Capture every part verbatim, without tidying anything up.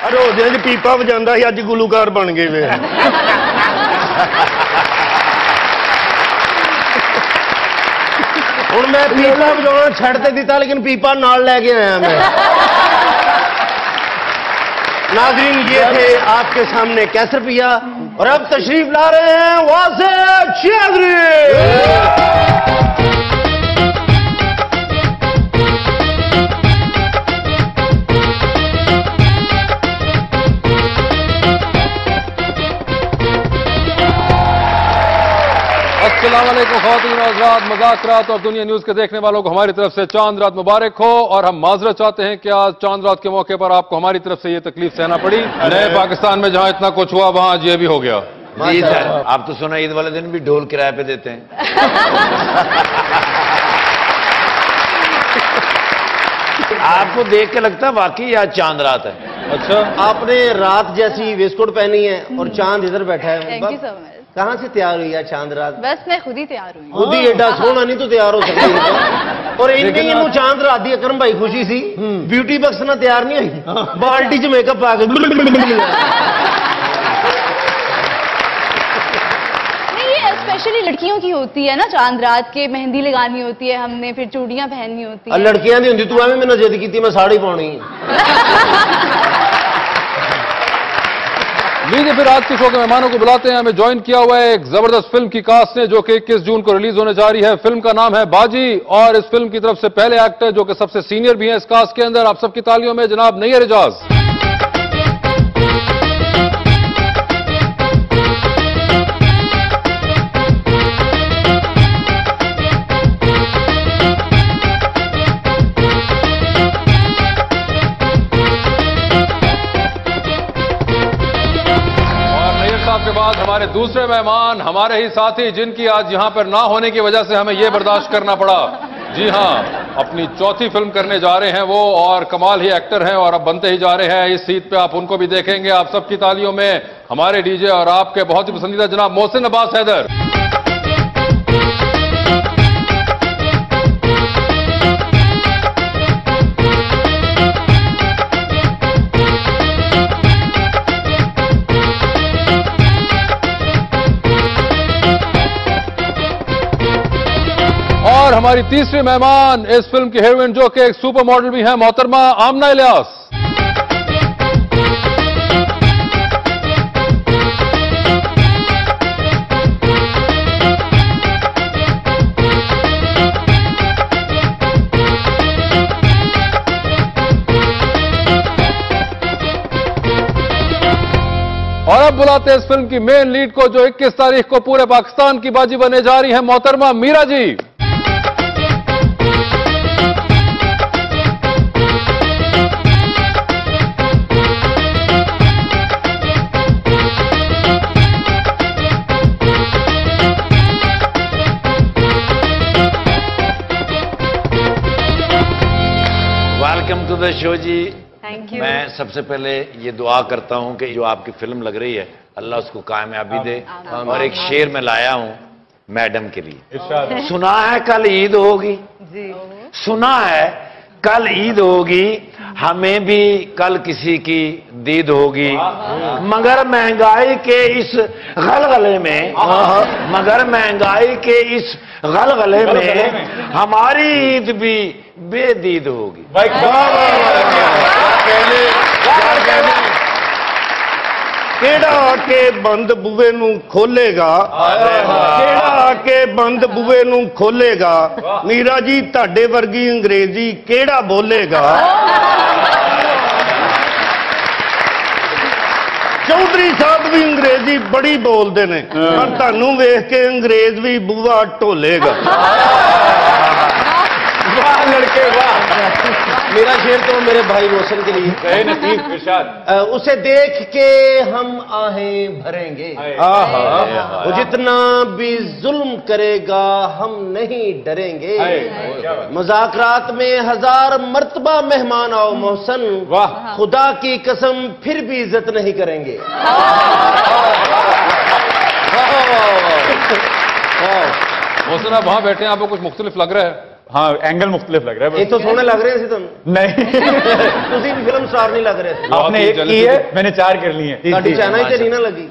रोज़ च पीपा बजांदा ही, अज गुलूकार बन गए वे। हुण मैं पीपा बजाना छड़ ते दिता, लेकिन पीपा नाल लेके आया मैं। नाज़रीन, ये थे आपके सामने कैसर पिया, और अब तशरीफ ला रहे हैं वासिफ चौधरी। अस्सलाम वालेकुम ख़वातीन और हज़रात, मज़ाक़रात और दुनिया न्यूज़ के देखने वालों को हमारी तरफ से चांद रात मुबारक हो। और हम माजरत चाहते हैं कि आज चांद रात के मौके पर आपको हमारी तरफ से ये तकलीफ सहना पड़ी। नए पाकिस्तान में जहां इतना कुछ हुआ, वहां आज ये भी हो गया। जी सर, आप तो सुना ईद वाले दिन भी ढोल किराए पे देते हैं। आपको देख के लगता है वाकई आज चांद रात है। अच्छा, आपने रात जैसी वेस्टकोट पहनी है और चांद इधर बैठा है। Thank you so much. कहाँ से तैयार हुई है चांद रात? बस मैं खुद ही तैयार हुई। खुद ही एडा सोना नहीं तो तैयार हो सकती। और इन्हें चांद रात दी अकरम भाई खुशी सी, ब्यूटी बक्स ना तैयार नहीं हुई, बाल्टी च मेकअप आ गए। स्पेशली लड़कियों की होती है ना, चांद रात के मेहंदी लगानी होती है हमने, फिर चूड़ियां पहननी होती है। लड़कियां दी होंदी, तू एवं मैंने जिद की मैं साड़ी पानी। लीजिए फिर आज के शो के मेहमानों को बुलाते हैं। हमें ज्वाइन किया हुआ है एक जबरदस्त फिल्म की कास्ट ने, जो कि इक्कीस जून को रिलीज होने जा रही है। फिल्म का नाम है बाजी, और इस फिल्म की तरफ से पहले एक्टर जो कि सबसे सीनियर भी हैं इस कास्ट के अंदर, आप सबकी तालियों में जनाब नैयर एजाज। के बाद हमारे दूसरे मेहमान, हमारे ही साथी, जिनकी आज यहां पर ना होने की वजह से हमें यह बर्दाश्त करना पड़ा। जी हां, अपनी चौथी फिल्म करने जा रहे हैं वो, और कमाल ही एक्टर हैं और अब बनते ही जा रहे हैं। इस सीट पे आप उनको भी देखेंगे। आप सबकी तालियों में हमारे डीजे और आपके बहुत ही पसंदीदा जनाब मोहसिन अब्बास हैदर। और हमारी तीसरी मेहमान इस फिल्म की हीरोइन, जो कि एक सुपर मॉडल भी हैं, मोहतरमा आमना इलियास। और अब बुलाते हैं इस फिल्म की मेन लीड को, जो इक्कीस तारीख को पूरे पाकिस्तान की बाजी बनने जा रही है, मोहतरमा Meera ji. Welcome to the show जी। Thank you. मैं सबसे पहले ये दुआ करता हूँ कि जो आपकी फिल्म लग रही है, अल्लाह उसको कामयाबी दे। और एक शेर में लाया हूँ मैडम के लिए। सुना है कल ईद होगी, सुना है कल ईद होगी, हमें भी कल किसी की दीद होगी, मगर महंगाई के इस गलगले में, मगर महंगाई के इस गलगले में हमारी ईद भी बेदीद होगी। केड़ा के बंद बुए नू खोलेगा, केड़ा के बंद बुए नू खोलेगा, मीरा जी ताडे वर्गी अंग्रेजी केड़ा बोलेगा। चौधरी साहब भी अंग्रेजी बड़ी बोलते ने, पर तानू वेख के अंग्रेज भी बुआ ढोलेगा। वाह लड़के वाह। मेरा शेर तो मेरे भाई रोशन के लिए। नसीब इरशाद। उसे देख के हम आहें भरेंगे, वो जितना भी जुल्म करेगा हम नहीं डरेंगे। मजाकरात में हजार मर्तबा मेहमान आओ मोहसन, वाह खुदा की कसम फिर भी इज्जत नहीं करेंगे। मोहसिन आप वहां बैठे हैं, आपको कुछ मुख्तलिफ लग रहा है। हाँ एंगल मुख्तलिफ लग रहा है। ये तो सोने लग रहे हैं तुम नहीं तुसी भी फिल्म स्टार नहीं लग रहे थे। आपने एक की है, मैंने चार कर ली है। ताड़ी चाइना ही तो नहीं ना लगी।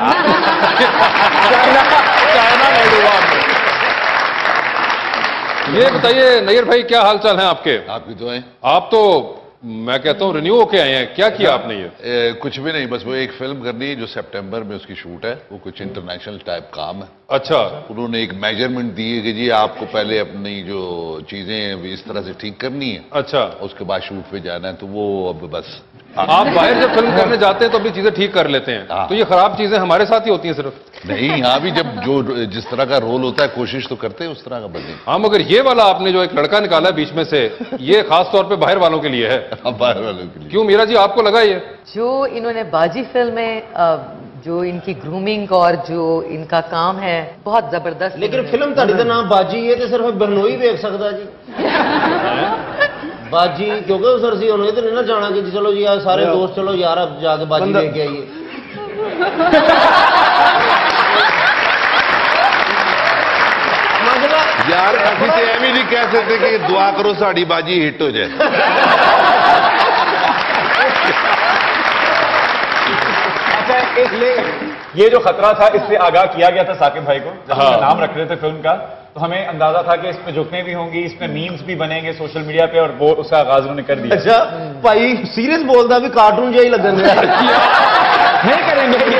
ये बताइए नैयर भाई, क्या हाल चाल है आपके? आपकी दुआएं। आप तो मैं कहता हूँ रिन्यू होके आए हैं, क्या किया आपने? ये ए, कुछ भी नहीं, बस वो एक फिल्म करनी है जो सितंबर में उसकी शूट है, वो कुछ इंटरनेशनल टाइप काम है। अच्छा, उन्होंने एक मेजरमेंट दी है कि जी आपको पहले अपनी जो चीजें इस तरह से ठीक करनी है, अच्छा, उसके बाद शूट पे जाना है। तो वो अब बस आप बाहर जब फिल्म करने जाते हैं तो अपनी चीजें ठीक कर लेते हैं, तो ये खराब चीजें हमारे साथ ही होती हैं सिर्फ? नहीं, यहाँ भी जब जो जिस तरह का रोल होता है कोशिश तो करते हैं उस तरह का बने। हाँ, मगर ये वाला आपने जो एक लड़का निकाला है बीच में से, ये खास तौर पे बाहर वालों के लिए है। बाहर वालों के लिए। क्यों मीरा जी, आपको लगा ये जो इन्होंने बाजी फिल्म में जो इनकी ग्रूमिंग और जो इनका काम है बहुत जबरदस्त। लेकिन फिल्म ताड़ी का नाम बाजी है तो सिर्फ बहनोई देख सकता जी। बाजी क्योंकि उस अरसी उन्होंने तो नहीं ना जाना कि चलो जी यार सारे दोस्त चलो यार अब जाके बाजी लेके आइए। यार अभी तो एम ही नहीं कह सकते कि दुआ करो साड़ी बाजी हिट हो जाए। अच्छा, ये जो खतरा था इससे आगाह किया गया था साकिब भाई को जब हाँ। नाम रख रहे थे फिल्म का, तो हमें अंदाजा था कि इसमें झुकने भी होंगी, इसमें मीम्स भी बनेंगे सोशल मीडिया पे, और वो उसका आगाज उन्होंने कर दिया। अच्छा भाई सीरियस बोलता भी कार्टून जही लगन नहीं करेंगे।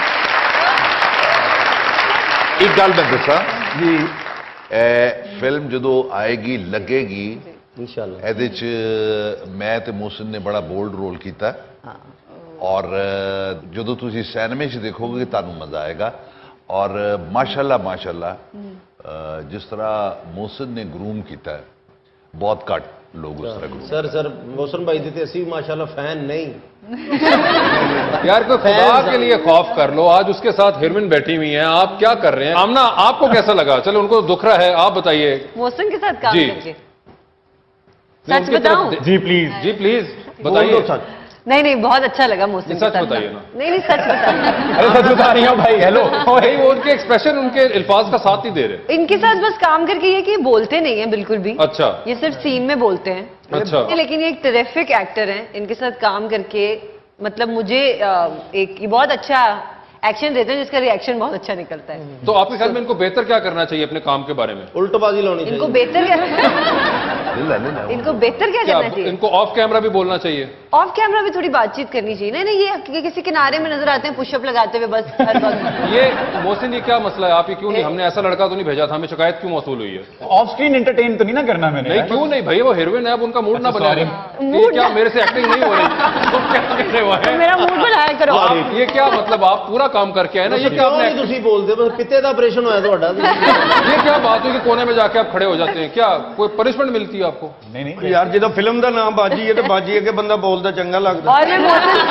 एक गल मैं दसा जी, फिल्म जो आएगी लगेगी इंशाल्लाह, ਇਹਦੇ ਚ मैं ਤੇ मोहसिन ने बड़ा बोल्ड रोल किया और जो तुम सिनेमे च देखोगे कि तुहानू मजा आएगा। और माशाल्लाह माशाल्लाह जिस तरह मोहसिन ने ग्रूम किया है, बहुत घट लोग उस तरह ग्रूम। सर सर मोहसिन भाई दी असी माशाल्लाह फैन नहीं। यार कोई खुदा के लिए खौफ कर लो, आज उसके साथ हिरमिन बैठी हुई हैं, आप क्या कर रहे हैं? आमना आपको कैसा लगा? चलो उनको दुख रहा है, आप बताइए। मोहसिन के साथ काम करके सच बताऊं? जी प्लीज, जी प्लीज बताइए। नहीं नहीं बहुत अच्छा लगा मोहसिन। सच बताइए ना। नहीं नहीं सच बता। अरे सच बता रही हूँ भाई। हेलो भाई, वो उनके एक्सप्रेशन उनके अल्फाज का साथ नहीं दे रहे। इनके साथ बस काम करके ये कि बोलते नहीं है बिल्कुल भी। अच्छा, ये सिर्फ सीन में बोलते हैं। अच्छा, लेकिन ये एक टेरिफिक एक्टर हैं, इनके साथ काम करके मतलब मुझे एक बहुत अच्छा एक्शन देते हैं जिसका रिएक्शन बहुत अच्छा निकलता है। तो आपके ख्याल में इनको बेहतर क्या करना चाहिए अपने काम के बारे में? उल्टबाजी लानी चाहिए इनको। बेहतर क्या इनको बेहतर क्या करना चाहिए? इनको ऑफ कैमरा भी बोलना चाहिए, ऑफ कैमरा भी थोड़ी बातचीत करनी चाहिए। नहीं नहीं ये किसी किनारे में नजर आते हैं पुशअप लगाते हुए बस हर वक्त। ये मोहसिन, ये क्या मसला है? आप ये क्यों नहीं, हमने ऐसा लड़का तो नहीं भेजा था, हमें शिकायत क्यों मौसूल हुई है? ऑफ स्क्रीन एंटरटेन तो नहीं ना करना मैंने? नहीं क्यों नहीं भाई, वो हीरोइन है, अब उनका मूड ना बना रहे। क्या मेरे से एक्टिंग नहीं हो रही? क्या कर रहे हो? मेरा मूड बनाया करो। ये क्या मतलब, आप पूरा काम करके आए ना, ये क्या आपने ਤੁਸੀਂ बोलते बस पित्ते का ऑपरेशन होया ਤੁਹਾਡਾ। ये क्या बात हुई कि कोने में जाके आप खड़े हो जाते हैं? क्या कोई पनिशमेंट मिलती है आपको? नहीं नहीं यार जो फिल्म का नाम बाजी है तो बाजी है कि बंदा बोलता चंगा लगता। और मैं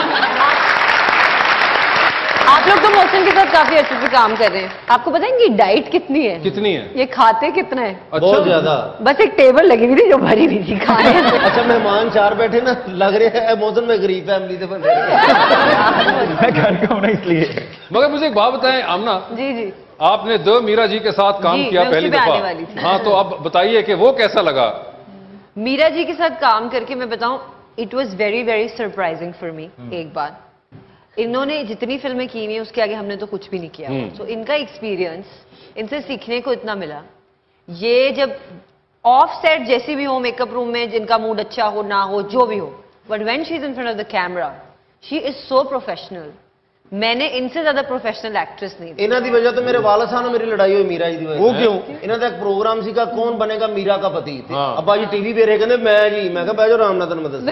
आप लोग तो मोहसिन के साथ काफी अच्छे से काम कर रहे हैं। आपको पता है इनकी डाइट कितनी है? कितनी है? ये खाते कितना है? अच्छा, बहुत ज्यादा। बस एक टेबल लगी हुई थी जो भरी हुई थी खाने से। अच्छा मेहमान चार बैठे ना, लग रहे हैं मोहसिन में गरीब फैमिली से बन रहे। मैं घर का हूं ना इसलिए। मगर मुझे एक बात बताएं आमना जी जी, आपने द मीरा जी के साथ काम जी, किया मैं पहली उसी पे आने दफा। वाली थी। हाँ, तो अब बताइए कि वो कैसा लगा? मीरा जी के साथ काम करके मैं बताऊं, it was very very surprising for me. एक बार इन्होंने जितनी फिल्में की हुई उसके आगे हमने तो कुछ भी नहीं किया। सो so, इनका एक्सपीरियंस, इनसे सीखने को इतना मिला। ये जब ऑफ सेट जैसी भी हो, मेकअप रूम में जिनका मूड अच्छा हो ना हो जो भी हो, but when she is in front of the camera she is so professional. मैंने इनसे ज्यादा प्रोफेशनल एक्ट्रेस नहीं। इन्हों की वजह तो मेरे वालद साहब मेरी लड़ाई हुई मीरा जी की वजह। वो क्यों? इन्हों का एक प्रोग्राम सीगा कौन बनेगा मीरा का पति। अब्बा जी टीवी पे रहे कहते मैं जी, मैं कहा बैठो राम नाथन मदद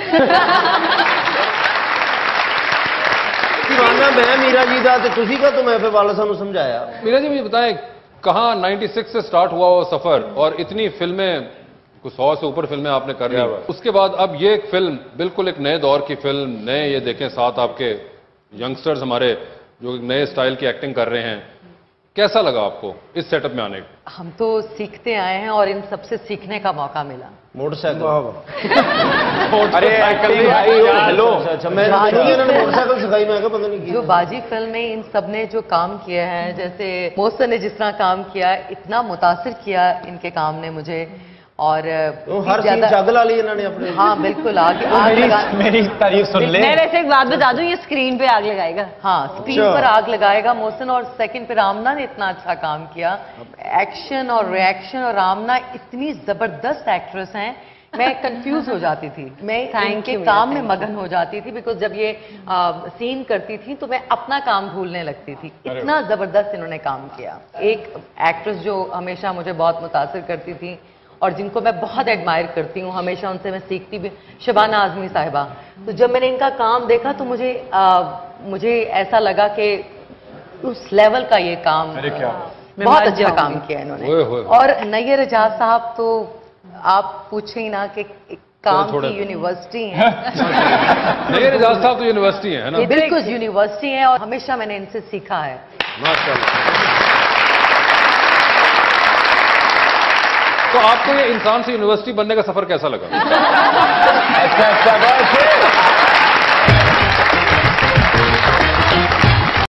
मैं मीरा जी का तो का तो मैं फिर वालद साहब समझाया। मीरा जी मुझे बताएं, कहाँ छियानवे से स्टार्ट हुआ वो सफर और इतनी फिल्में, कुछ सौ से ऊपर फिल्में आपने कर ली, उसके बाद अब ये एक फिल्म बिल्कुल एक नए दौर की फिल्म, नए ये देखें साथ आपके यंगस्टर्स हमारे जो नए स्टाइल की एक्टिंग कर रहे हैं, कैसा लगा आपको इस सेटअप में आने का? हम तो सीखते आए हैं और इन सबसे सीखने का मौका मिला। मोटरसाइकिल अरे हेलो, अच्छा मैं मोटरसाइकिल सिखाई, मैं पता नहीं। जो बाजी फिल्म में इन सब ने जो काम किया है, जैसे मोहसिन ने जिस तरह काम किया, इतना मुतासिर किया इनके काम ने मुझे। और तो हर सीन जग ला ली इन्होंने अपने। हाँ बिल्कुल आगे तो मेरी, मेरी तारीफ सुन ले। मैं वैसे एक बात बता दूं, ये स्क्रीन पे आग लगाएगा। हाँ स्क्रीन पर आग लगाएगा मोहसिन। और सेकंड पे रामना ने इतना अच्छा काम किया, एक्शन और रिएक्शन, और रामना इतनी जबरदस्त एक्ट्रेस हैं, मैं कंफ्यूज हो जाती थी, मैं इनके काम में मगन हो जाती थी, बिकॉज जब ये आ, सीन करती थी तो मैं अपना काम भूलने लगती थी, इतना जबरदस्त इन्होंने काम किया। एक एक्ट्रेस जो हमेशा मुझे बहुत मुतासिर करती थी और जिनको मैं बहुत एडमायर करती हूँ, हमेशा उनसे मैं सीखती भी, शबाना आजमी साहिबा। तो जब मैंने इनका काम देखा तो मुझे आ, मुझे ऐसा लगा कि उस लेवल का ये काम, बहुत अच्छा काम किया इन्होंने। और नैयर एजाज साहब तो आप पूछे ही ना कि काम की यूनिवर्सिटी है। नैयर एजाज साहब तो यूनिवर्सिटी है ना? बिल्कुल यूनिवर्सिटी है, और हमेशा मैंने इनसे सीखा है। माशाल्लाह। तो आपको ये इंसान से यूनिवर्सिटी बनने का सफर कैसा लगा? अच्छा अच्छा, बहुत